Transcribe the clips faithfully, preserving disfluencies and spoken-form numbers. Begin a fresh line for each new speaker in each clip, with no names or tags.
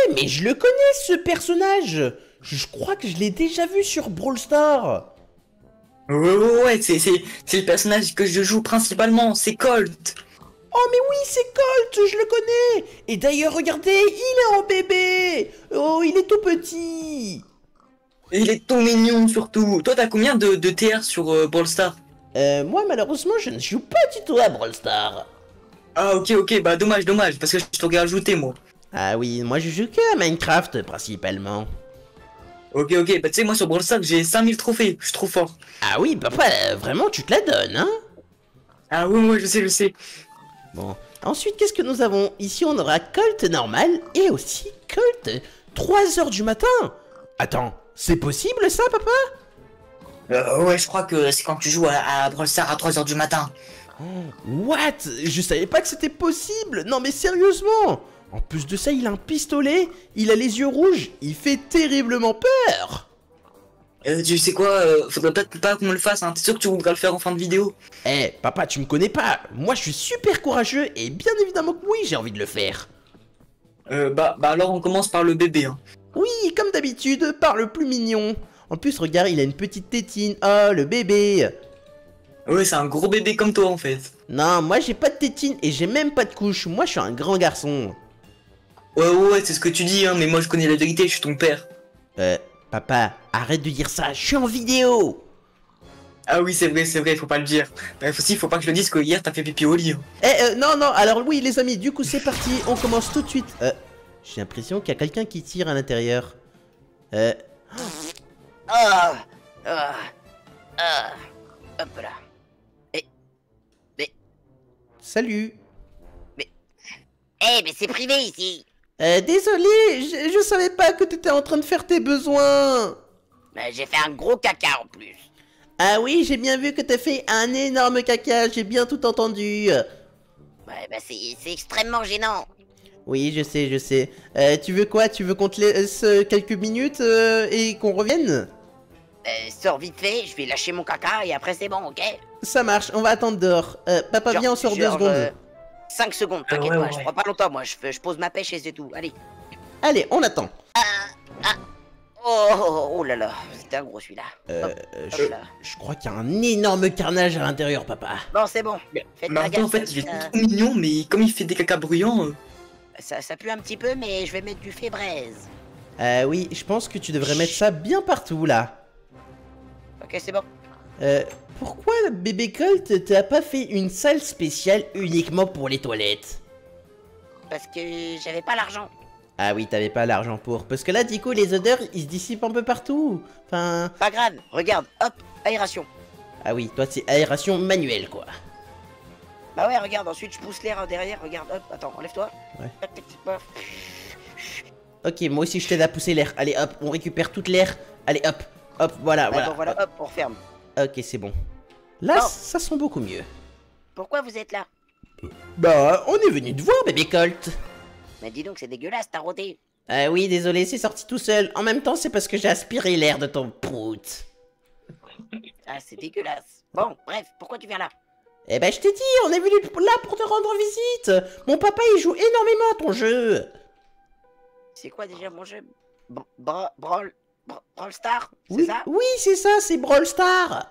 mais je le connais ce personnage. Je crois que je l'ai déjà vu sur Brawl Stars.
Ouais, ouais, ouais, c'est c'est- c'est le personnage que je joue principalement, c'est Colt.
Oh mais oui, c'est Colt, je le connais. Et d'ailleurs, regardez, il est en bébé. Oh, il est tout petit.
Et il est tout mignon surtout. Toi, t'as combien de, de T R sur euh, Brawl Stars?
Euh, moi malheureusement, je ne joue pas du tout à Brawl Stars.
Ah, ok, ok, bah dommage, dommage, parce que je t'aurais ajouté moi.
Ah oui, moi je joue que à Minecraft principalement.
Ok, ok, bah tu sais, moi sur Brawl Stars, j'ai cinq mille trophées, je suis trop fort.
Ah oui, papa, euh, vraiment tu te la donnes, hein?
Ah, ouais, ouais, je sais, je sais.
Bon, ensuite qu'est-ce que nous avons? Ici on aura Colt normal et aussi Colt trois heures du matin. Attends, c'est possible ça, papa?
Euh, ouais, je crois que c'est quand tu joues à, à Brawl Stars à trois heures du matin.
What? Je savais pas que c'était possible. Non mais sérieusement. En plus de ça, il a un pistolet, il a les yeux rouges, il fait terriblement peur.
Euh, tu sais quoi, euh, faudrait peut-être pas qu'on le fasse, hein. T'es sûr que tu voudras le faire en fin de vidéo?
Eh, papa, tu me connais pas. Moi, je suis super courageux et bien évidemment que oui, j'ai envie de le faire.
Euh, bah, bah alors on commence par le bébé, hein.
Oui, comme d'habitude, par le plus mignon. En plus, regarde, il a une petite tétine. Oh, le bébé.
Ouais, c'est un gros bébé comme toi en fait.
Non, moi, j'ai pas de tétine et j'ai même pas de couche. Moi, je suis un grand garçon.
Ouais, ouais, ouais, c'est ce que tu dis, hein, mais moi je connais la vérité, je suis ton père.
Euh, papa, arrête de dire ça, je suis en vidéo.
Ah oui, c'est vrai, c'est vrai, faut pas le dire. Bref, aussi, faut pas que je le dise que hier t'as fait pipi au lit, hein.
Eh, euh, non, non, alors oui, les amis, du coup, c'est parti, on commence tout de suite. Euh, j'ai l'impression qu'il y a quelqu'un qui tire à l'intérieur. Euh,
Ah, ah, ah, hop là. Et, mais,
salut.
eh, mais c'est privé ici.
Euh, désolé, je, je savais pas que t'étais en train de faire tes besoins.
Mais j'ai fait un gros caca en plus.
Ah oui, j'ai bien vu que t'as fait un énorme caca, j'ai bien tout entendu.
Ouais, bah c'est c'est extrêmement gênant.
Oui, je sais, je sais. Euh, tu veux quoi? Tu veux qu'on te laisse euh, quelques minutes euh, et qu'on revienne?
Euh, sors vite fait, je vais lâcher mon caca et après c'est bon, ok?
Ça marche, on va attendre dehors. Euh, papa,
Genre-
viens, on sort deux
genre,
secondes.
euh, cinq secondes, t'inquiète
ouais,
pas,
ouais,
je
ouais.
prends pas longtemps moi, je, fais- je pose ma pêche et c'est tout, allez.
Allez, on attend.
Oh, oh, oh là là, c'était un gros celui-là.
Euh,
Hop,
je,
hop là.
je crois qu'il y a un énorme carnage à l'intérieur, papa.
Bon, c'est bon, faites
Mais
la
attends,
gaffe,
en fait,
ça-
il est
ça,
trop mignon, mais comme il fait des caca bruyants. euh,
ça, ça pue un petit peu, mais je vais mettre du fébraise.
Euh, oui, je pense que tu devrais mettre ça bien partout, là.
Ok, c'est bon.
Euh, pourquoi, bébé Colt, t'as pas fait une salle spéciale uniquement pour les toilettes?
Parce que j'avais pas l'argent.
Ah oui, t'avais pas l'argent pour. Parce que là, du coup, les odeurs, ils se dissipent un peu partout. Enfin...
Pas grave, regarde, hop, aération.
Ah oui, toi, c'est aération manuelle, quoi.
Bah ouais, regarde, ensuite je pousse l'air derrière, regarde, hop, attends, enlève-toi.
Ouais.
Hop, hop, hop.
Ok, moi aussi, je t'aide à pousser l'air. Allez, hop, on récupère toute l'air. Allez, hop, hop, voilà,
Ouais,
voilà.
bon, voilà, hop, on referme.
Ok, c'est bon. Là,
Bon.
ça sent beaucoup mieux.
Pourquoi vous êtes là?
Bah, on est venu te voir, bébé Colt.
Mais dis donc, c'est dégueulasse, t'as roté.
Ah oui, désolé, c'est sorti tout seul. En même temps, c'est parce que j'ai aspiré l'air de ton prout.
Ah, c'est dégueulasse. Bon, bref, pourquoi tu viens là?
Eh ben, je t'ai dit, on est venu là pour te rendre visite. Mon papa, il joue énormément à ton jeu.
C'est quoi déjà mon jeu? Bra bra Brawl... Bra- Brawl Star? C'est
Oui,
ça?
oui, c'est ça, c'est Brawl Stars.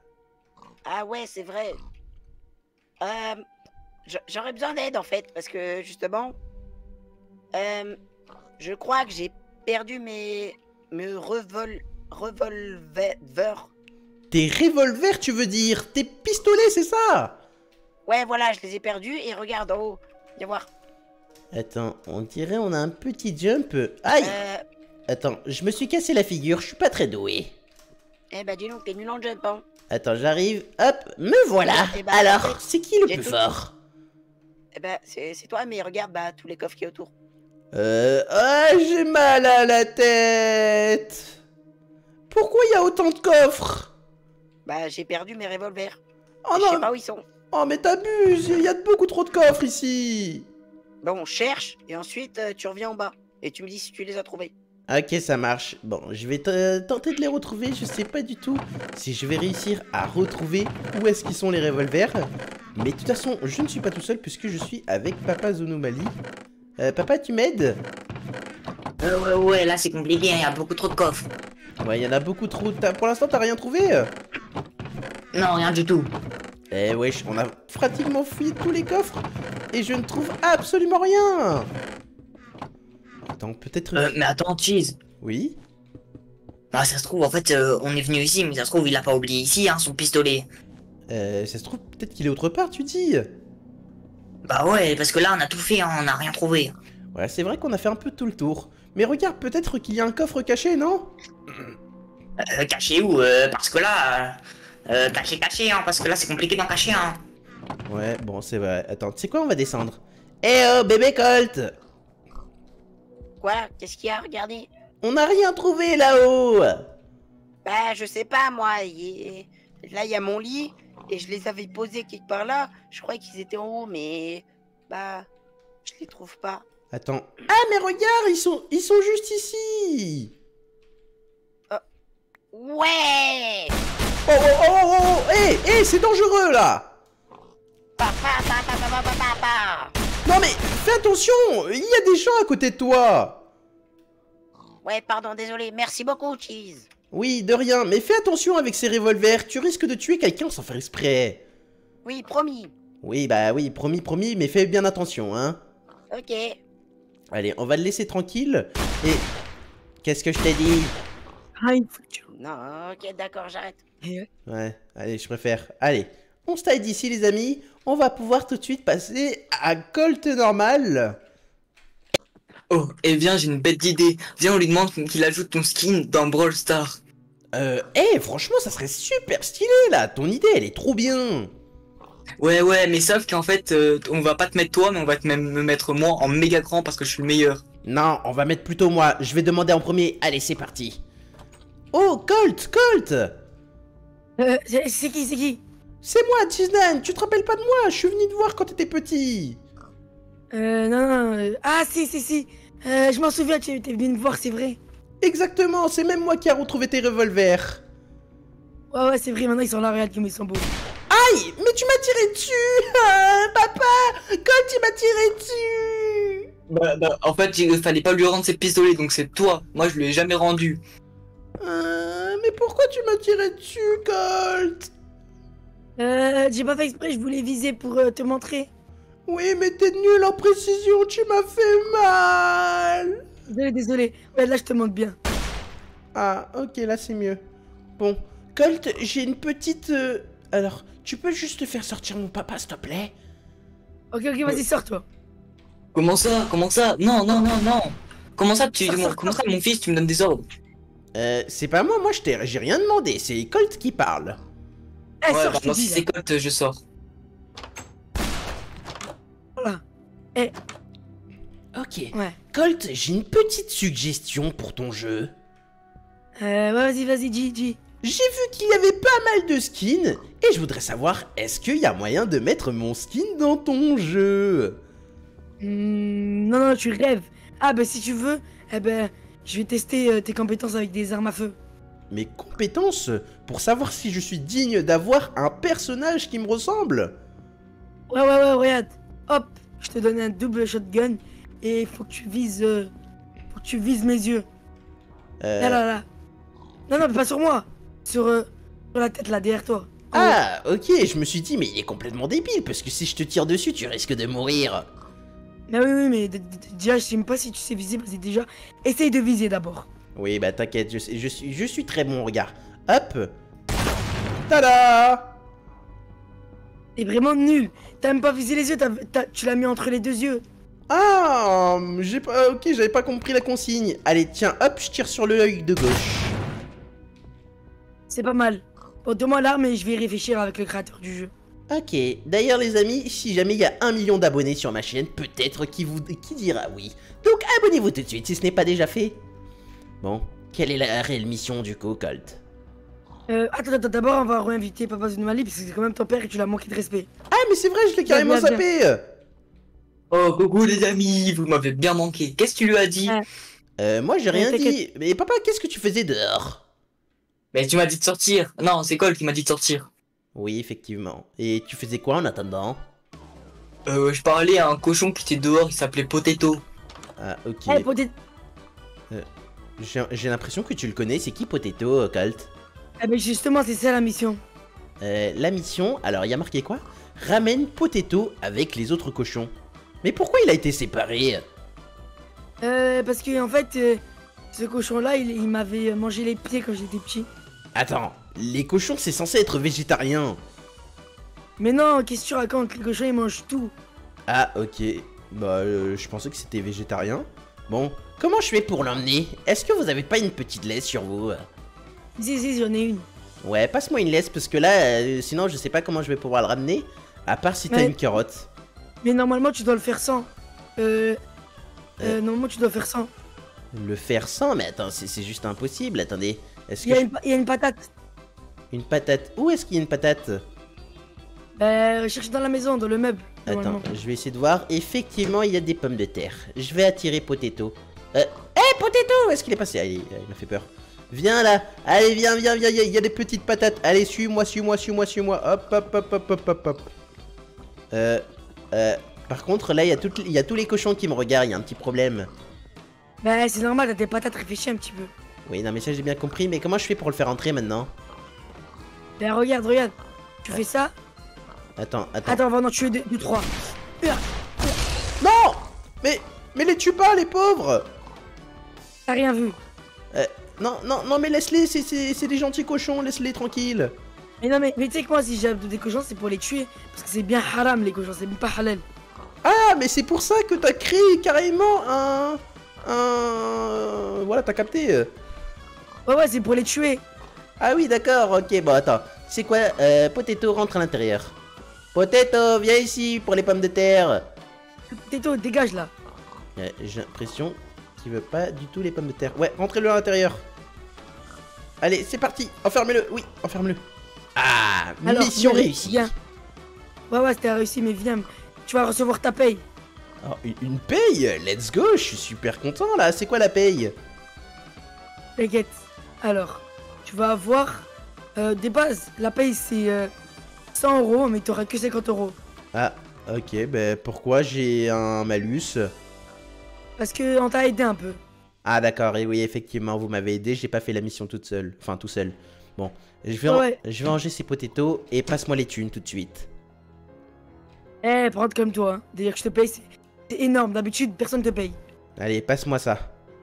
Ah ouais, c'est vrai. Euh... j- J'aurais besoin d'aide en fait, parce que justement... Euh... Je crois que j'ai perdu mes... Mes revol... Revolver...
Tes revolvers, tu veux dire? Tes pistolets, c'est ça?
Ouais, voilà, je les ai perdus et regarde en haut. Viens voir.
Attends, on dirait on a un petit jump. Aïe!
Euh...
Attends, je me suis cassé la figure, je suis pas très doué.
Eh bah dis donc, t'es nul en jump, hein.
Attends, j'arrive. Hop, me voilà.
Eh ben,
Alors,
parfait.
c'est qui le
J'ai
plus
tout-
fort?
Eh bah c'est c'est toi, mais regarde, bah tous les coffres qui est autour.
Euh... Ah, j'ai mal à la tête. Pourquoi il y a autant de coffres?
Bah j'ai perdu mes revolvers.
Oh
Je sais
non!
pas où ils sont.
Oh mais t'abuses, il y a beaucoup trop de coffres ici.
Bon, on cherche et ensuite euh, tu reviens en bas et tu me dis si tu les as trouvés.
Ok, ça marche. Bon, je vais te- tenter de les retrouver. Je sais pas du tout si je vais réussir à retrouver où est-ce qu'ils sont les revolvers. Mais de toute façon, je ne suis pas tout seul puisque je suis avec Papa Zonomali. Euh, papa, tu m'aides?
Euh, ouais, ouais, là c'est compliqué, il y a beaucoup trop de coffres.
Ouais, il y en a beaucoup trop. T'as- Pour l'instant, t'as rien trouvé?
Non, rien du tout.
Eh wesh, on a pratiquement fouillé tous les coffres et je ne trouve absolument rien. Attends, peut-être...
Euh, mais attends, Cheese.
Oui?
Ah, ça se trouve, en fait, euh, on est venu ici, mais ça se trouve, il a pas oublié ici, hein, son pistolet.
Euh, ça se trouve, peut-être qu'il est autre part, tu dis?
Bah ouais, parce que là, on a tout fait, hein, on n'a rien trouvé.
Ouais, c'est vrai qu'on a fait un peu tout le tour. Mais regarde, peut-être qu'il y a un coffre caché, non?
Euh, caché où euh, Parce que là... Euh, caché, caché, hein, parce que là, c'est compliqué d'en cacher, hein.
Ouais, bon, c'est vrai. Attends, tu sais quoi, on va descendre. Eh oh, bébé Colt!
Quoi? Qu'est-ce qu'il y a? Regardez.
On n'a rien trouvé là-haut!
Bah, je sais pas, moi. il- Là, il y a mon lit. Et je les avais posés quelque part là. Je croyais qu'ils étaient en haut, mais... Bah... Je les trouve pas.
Attends. Ah, mais regarde, ils sont, ils sont juste ici!
Ouais!
Oh, oh, oh, oh, oh! Hé, hé, c'est dangereux, là!
Pa, pa, pa, pa, pa, pa, pa, pa.
Non, mais fais attention! Il y a des gens à côté de toi!
Ouais, pardon, désolé. Merci beaucoup, Cheese.
Oui, de rien, mais fais attention avec ces revolvers. Tu risques de tuer quelqu'un sans faire exprès.
Oui, promis.
Oui, bah oui, promis, promis, mais fais bien attention, hein.
Ok.
Allez, on va le laisser tranquille. Et... Qu'est-ce que je t'ai dit?
Non, ok, d'accord, j'arrête.
Ouais, allez, je préfère. Allez, on se taille d'ici, les amis. On va pouvoir tout de suite passer à Colt normal.
Oh, eh bien, j'ai une bête d'idée. Viens, on lui demande qu'il ajoute ton skin dans Brawl Stars.
Euh, hé, franchement, ça serait super stylé, là. Ton idée, elle est trop bien.
Ouais, ouais, mais sauf qu'en fait, euh, on va pas te mettre toi, mais on va te même me mettre moi en méga grand parce que je suis le meilleur.
Non, on va mettre plutôt moi. Je vais demander en premier. Allez, c'est parti. Oh, Colt, Colt!
Euh, c'est c'est qui, c'est qui?
C'est moi, Cheeseman. Tu te rappelles pas de moi? Je suis venu te voir quand t'étais petit.
Euh, non, non, euh, ah, si, si, si. Euh, je m'en souviens, tu étais venu me voir, c'est vrai.
Exactement, c'est même moi qui a retrouvé tes revolvers.
Ouais, ouais, c'est vrai, maintenant ils sont là, regarde comme ils sont beaux.
Aïe, mais tu m'as tiré dessus. Ah, papa, Colt, il m'a tiré dessus.
Bah, bah, en fait, il fallait pas lui rendre ses pistolets, donc c'est toi. Moi, je lui ai jamais rendu.
Euh, mais pourquoi tu m'as tiré dessus, Colt?
Euh, j'ai pas fait exprès, je voulais viser pour euh, te montrer.
Oui, mais t'es nul en précision, tu m'as fait mal.
Désolé, désolé. Ouais, là, je te montre bien.
Ah, ok, là c'est mieux. Bon, Colt, j'ai une petite... euh, Alors, tu peux juste faire sortir mon papa, s'il te plaît?
Ok, ok, vas-y, sors-toi.
Comment ça? Comment ça? Non, non, non, non. Comment ça, tu,
Sors,
mon-
sors,
comment
sors.
ça, mon fils, tu me donnes des ordres?
Euh, c'est pas moi, moi je t'ai... j'ai rien demandé, c'est Colt qui parle.
Eh,
Ouais,
sors,
bah,
je te
non,
dis,
si
là.
c'est Colt, je sors.
Voilà.
Ok.
Ouais.
Colt, j'ai une petite suggestion pour ton jeu.
Euh, ouais, vas-y, vas-y, dis, dis.
J'ai vu qu'il y avait pas mal de skins, et je voudrais savoir, est-ce qu'il y a moyen de mettre mon skin dans ton jeu?
Hmm, non, non, tu rêves. Ah, bah, si tu veux, eh ben, je vais tester euh, tes compétences avec des armes à feu.
Mes compétences pour savoir si je suis digne d'avoir un personnage qui me ressemble?
Ouais, ouais, ouais, regarde. Hop, je te donne un double shotgun et faut que tu vises. Euh, faut que tu vises mes yeux.
Euh...
Là, là, là. Non, non, mais pas sur moi. Sur, euh, sur la tête, là, derrière toi. En haut.
Ah, ok, je me suis dit, mais il est complètement débile, parce que si je te tire dessus, tu risques de mourir.
Mais oui, oui, mais d- d- déjà, je sais même pas si tu sais viser, vas-y, déjà. Essaye de viser d'abord.
Oui, bah t'inquiète, je, sais- je, suis, je suis très bon, regarde. Hop. Tada!
T'es vraiment nul. T'as même pas visé les yeux, t'as- t'as- tu l'as mis entre les deux yeux.
Ah, j'ai pas... Ok, j'avais pas compris la consigne. Allez, tiens, hop, je tire sur le œil de gauche.
C'est pas mal. Bon, donne-moi l'arme et je vais y réfléchir avec le créateur du jeu.
Ok, d'ailleurs les amis, si jamais il y a un million d'abonnés sur ma chaîne, peut-être qui vous qui dira oui. Donc abonnez-vous tout de suite si ce n'est pas déjà fait. Bon, quelle est la réelle mission du coup, Colt?
Euh, attends, attends, d'abord, on va réinviter Papa Zounoumali parce que c'est quand même ton père et tu l'as manqué de respect.
Ah mais c'est vrai, je l'ai carrément
Viens, viens,
zappé.
Oh, coucou les amis, vous m'avez bien manqué. Qu'est-ce que tu lui as dit?
Ouais.
Euh, moi j'ai rien
t'inquiète.
dit. Mais papa, qu'est-ce que tu faisais dehors?
Mais tu m'as dit de sortir. Non, c'est Colt qui m'a dit de sortir.
Oui, effectivement. Et tu faisais quoi en attendant?
Euh, je parlais à un cochon qui était dehors, il s'appelait Potato.
Ah, ok.
Eh, peut-être.
J'ai j'ai l'impression que tu le connais, c'est qui Potato, Colt?
Ah ben justement, c'est ça la mission.
Euh, la mission, alors il y a marqué quoi? Ramène Potato avec les autres cochons. Mais pourquoi il a été séparé?
Euh, parce que en fait, euh, ce cochon-là, il, il m'avait mangé les pieds quand j'étais petit.
Attends, les cochons c'est censé être végétarien.
Mais non, qu'est-ce que tu racontes? Les cochons, ils mangent tout.
Ah ok, bah euh, je pensais que c'était végétarien. Bon, comment je fais pour l'emmener? Est-ce que vous avez pas une petite laisse sur vous?
Si, si, j'en ai une.
Ouais, passe-moi une laisse parce que là, euh, sinon je sais pas comment je vais pouvoir le ramener. À part si t'as
Ouais.
une carotte.
Mais normalement, tu dois le faire sans. Euh. euh, normalement, tu dois faire sans.
Le faire sans? Mais attends, c'est c'est juste impossible. Attendez, est-ce
Il
que
y, a
je-
une, pa- il y a une patate.
une patate? Où est-ce qu'il y a une patate?
Euh, cherche dans la maison, dans le meuble.
Attends,
normalement.
je vais essayer de voir. Effectivement, il y a des pommes de terre. Je vais attirer Potato. Euh, hé, Potato! Où est-ce qu'il est passé? Allez, il m'a fait peur. Viens là. Allez, viens, viens, viens. Il y a- il y, a des petites patates. Allez, suis-moi, suis-moi, suis-moi, suis-moi. Hop, hop, hop, hop, hop, hop, hop. Euh, euh, par contre, là, il y, a toutes- il y a tous les cochons qui me regardent. Il y a un petit problème.
Bah, c'est normal, t'as tes patates, réfléchis un petit peu.
Oui, non, mais ça, j'ai bien compris. Mais comment je fais pour le faire entrer maintenant?
Bah, regarde, regarde. Tu fais ça.
Attends, attends.
Attends, on va en tuer deux, deux trois.
Non! Mais, mais les tue pas, les pauvres!
T'as rien vu.
Euh, non, non, non, mais laisse-les, c'est- c'est c'est des gentils cochons, laisse-les tranquilles.
Mais non, mais, mais tu sais que moi, si j'ai des cochons, c'est pour les tuer. Parce que c'est bien haram, les cochons, c'est même pas halal.
Ah, mais c'est pour ça que t'as créé carrément un... Un... Voilà, t'as capté.
Ouais, ouais, c'est pour les tuer.
Ah oui, d'accord, ok, bon, attends. C'est quoi? Euh, Potato rentre à l'intérieur. Potato, viens ici pour les pommes de terre.
Této, dégage là.
Euh, j'ai l'impression qu'il veut pas du tout les pommes de terre. Ouais, rentrez-le à l'intérieur. Allez, c'est parti. Enfermez-le, oui, enferme-le. Ah,
Alors,
mission
viens,
réussie.
viens. Ouais, ouais, c'était réussi, mais viens. Tu vas recevoir ta paye.
Oh, une, une paye? Let's go, je suis super content là. C'est quoi la paye?
T'inquiète. Alors, tu vas avoir euh, des bases. La paye, c'est euh, cent euros, mais t'auras que cinquante euros.
Ah, ok, ben pourquoi j'ai un malus?
Parce que on t'a aidé un peu.
Ah d'accord, et oui, effectivement, vous m'avez aidé, j'ai pas fait la mission toute seule. Enfin, tout seul. Bon, je vais,
Ouais.
je vais ranger ces potatoes et passe-moi les thunes tout de suite.
Eh, prends comme toi. Hein. D'ailleurs, que je te paye, c'est c'est énorme. D'habitude, personne te paye.
Allez, passe-moi ça.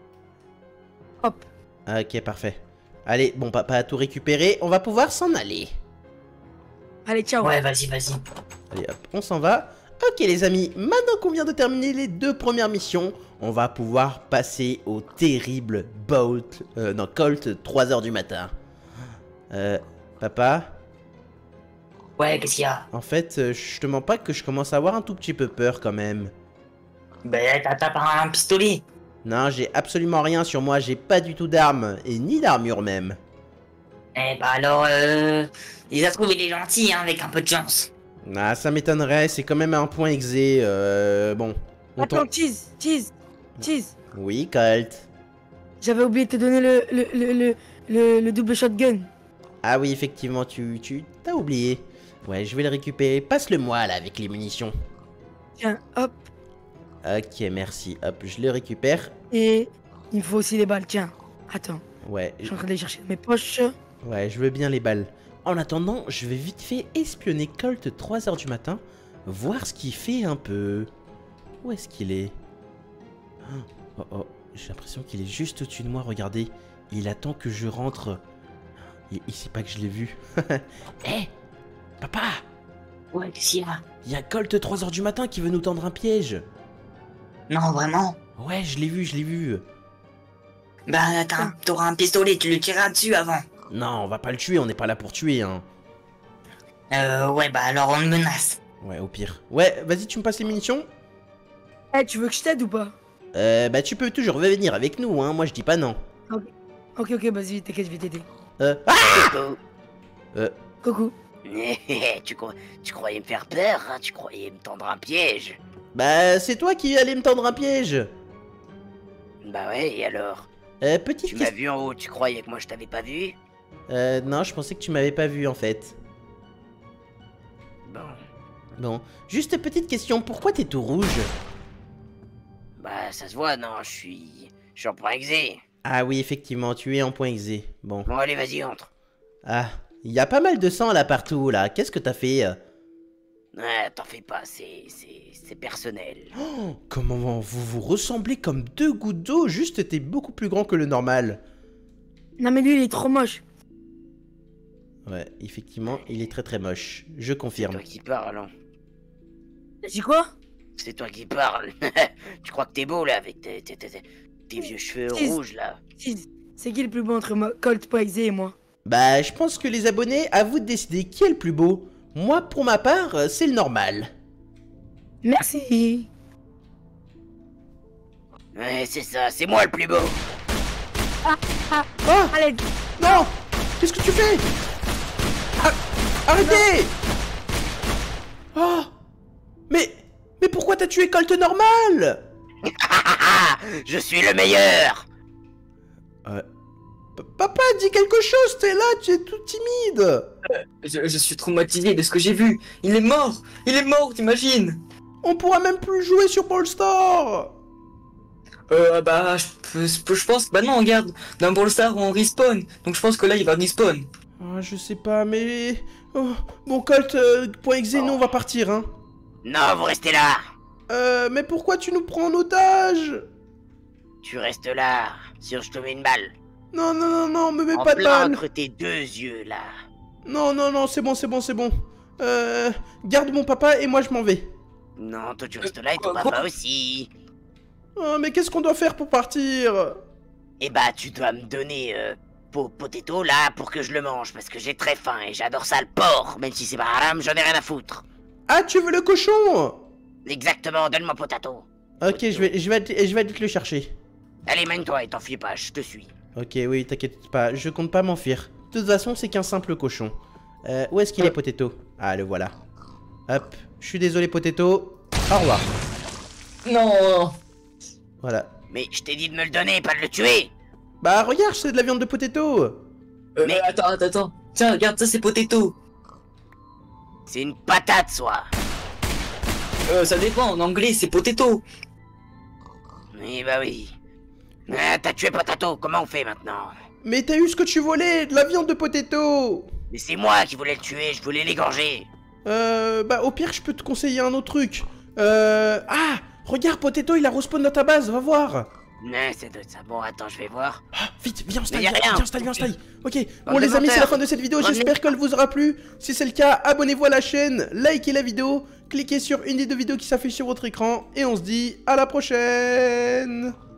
Hop.
Ah, ok, parfait. Allez, bon, papa a tout récupéré, on va pouvoir s'en aller.
Allez, ciao.
Ouais, vas-y, vas-y.
Allez, hop, on s'en va. Ok, les amis, maintenant qu'on vient de terminer les deux premières missions, on va pouvoir passer au terrible Bolt, euh, non, Colt, trois heures du matin. Euh, papa,
Ouais, qu'est-ce qu'il y a?
en fait, euh, je te mens pas que je commence à avoir un tout petit peu peur quand même.
Ben, t'as t'as pas un pistolet.
Non, j'ai absolument rien sur moi, j'ai pas du tout d'armes, et ni d'armure même.
Eh bah alors, euh... il a trouvé des gentils, hein, avec un peu de chance.
Ah, ça m'étonnerait, c'est quand même un point exé, euh, bon. On
Attends,
t'en-
cheese, cheese, cheese.
Oui, Colt.
J'avais oublié de te donner le, le, le, le, le, le double shotgun.
Ah oui, effectivement, tu, tu t'as oublié. Ouais, je vais le récupérer. Passe-le-moi, là, avec les munitions.
Tiens, hop.
Ok, merci. Hop, je le récupère.
Et il me faut aussi les balles. Tiens, attends.
Ouais,
Je suis en train de les chercher dans mes poches.
ouais, je veux bien les balles. En attendant, je vais vite fait espionner Colt trois heures du matin, voir ce qu'il fait un peu. Où est-ce qu'il est, Oh oh, j'ai l'impression qu'il est juste au-dessus de moi, regardez. Il attend que je rentre. Il, il sait pas que je l'ai vu. Hé, papa,
Ouais, qu'est-ce qu'il y a?
il y a Colt trois heures du matin qui veut nous tendre un piège.
Non, vraiment?
Ouais, je l'ai vu, je l'ai vu.
Bah, attends, t'auras un pistolet, tu le tireras dessus avant.
Non, on va pas le tuer, on n'est pas là pour tuer, hein.
Euh, ouais, bah alors on le menace.
Ouais, au pire. Ouais, vas-y, tu me passes les munitions?
Eh, tu veux que je t'aide ou pas?
Euh, bah tu peux toujours venir avec nous, hein, moi je dis pas non.
Ok, ok, vas-y, t'inquiète, je vais t'aider.
Euh, ah
Coucou.
Coucou.
tu, cro- tu croyais me faire peur, hein? Tu croyais me tendre un piège?
Bah c'est toi qui allais me tendre un piège.
Bah ouais, et alors?
Euh, petite
Tu m'as
question...
vu en haut, tu croyais que moi je t'avais pas vu?
Euh, non, je pensais que tu m'avais pas vu en fait.
Bon,
Bon, juste petite question, pourquoi t'es tout rouge?
bah ça se voit, non, je suis... Je suis en point exé.
Ah oui, effectivement, tu es en point exé. Bon.
Bon, allez, vas-y, entre.
Ah, il y a pas mal de sang là partout, là. Qu'est-ce que t'as fait?
Ouais, t'en fais pas, c'est... c'est... c'est personnel.
Oh, comment vous vous ressemblez comme deux gouttes d'eau, juste t'es beaucoup plus grand que le normal.
Non mais lui il est trop moche.
Ouais, effectivement, il est très très moche. Je
C'est
confirme.
toi qui parles, hein.
T'as dit quoi?
C'est toi qui parles. Tu crois que t'es beau, là, avec tes, tes, tes, tes vieux cheveux
Si.
rouges, là.
Si, c'est qui le plus beau entre moi, Colt.exe et moi?
Bah, je pense que les abonnés, à vous de décider qui est le plus beau. Moi, pour ma part, c'est le normal.
Merci.
Ouais, c'est ça, c'est moi le plus beau.
Ah, ah,
Oh
allez.
non! Qu'est-ce que tu fais? Ah, arrêtez! Oh! Mais... Mais pourquoi t'as tué Colt normal?
Je suis le meilleur.
Euh... P- Papa, dis quelque chose, t'es là, tu es tout timide.
Je, je suis traumatisé de ce que j'ai vu. Il est mort. Il est mort, t'imagines?
On pourra même plus jouer sur Brawl Stars.
Euh, bah, je, je, je pense, bah non, regarde, dans Brawl Stars on respawn, donc je pense que là il va respawn.
Ah, je sais pas, mais... Oh, bon, Colt, euh, point exe, nous on va partir, hein.
Non, vous restez là.
Euh, mais pourquoi tu nous prends en otage?
Tu restes là. Sinon, je te mets une balle.
Non, non, non, non, me mets
En
pas de
plein
balle.
entre tes deux yeux, là.
Non, non, non, c'est bon, c'est bon, c'est bon. Euh, garde mon papa et moi je m'en vais.
Non, toi, tu restes là et ton
quoi,
papa
quoi
aussi.
Oh, mais qu'est-ce qu'on doit faire pour partir?
Eh bah, tu dois me donner... Euh, po potato, là, pour que je le mange. Parce que j'ai très faim et j'adore ça, le porc. Même si c'est pas haram, j'en ai rien à foutre.
Ah, tu veux le cochon?
Exactement, donne-moi potato.
Ok, je vais, je vais, aller- je vais aller te le chercher.
Allez, mène-toi et t'enfuis pas, je te suis.
Ok, oui, t'inquiète pas, je compte pas m'enfuir. De toute façon, c'est qu'un simple cochon. Euh, où est-ce qu'il est, Potato? Ah, le voilà. Hop, je suis désolé, Potato. Au revoir.
Non.
Voilà.
Mais je t'ai dit de me le donner, pas de le tuer.
Bah, regarde, c'est de la viande de Potato.
Euh,
Mais-
attends, attends, attends. Tiens, regarde, ça c'est potato.
C'est une patate, soit.
Euh, ça dépend, en anglais c'est potato.
Oui, bah oui. Ah, t'as tué potato, comment on fait maintenant?
Mais t'as eu ce que tu voulais, de la viande de Potato.
Mais c'est moi qui voulais le tuer, je voulais l'égorger.
Euh, bah, au pire, je peux te conseiller un autre truc. Euh, ah, regarde, Potato, il a respawn dans ta base, va voir.
Non, c'est de ça. Bon, attends, je vais voir.
Ah, vite, viens, on se
Mais
taille,
y a
viens,
rien.
viens, on se taille, viens, on se taille. Ok, bon
Bande
les
de
amis, c'est la
menteurs.
fin de cette vidéo,
Bande de-
j'espère qu'elle vous aura plu. Si c'est le cas, abonnez-vous à la chaîne, likez la vidéo, cliquez sur une des deux vidéos qui s'affichent sur votre écran, et on se dit à la prochaine.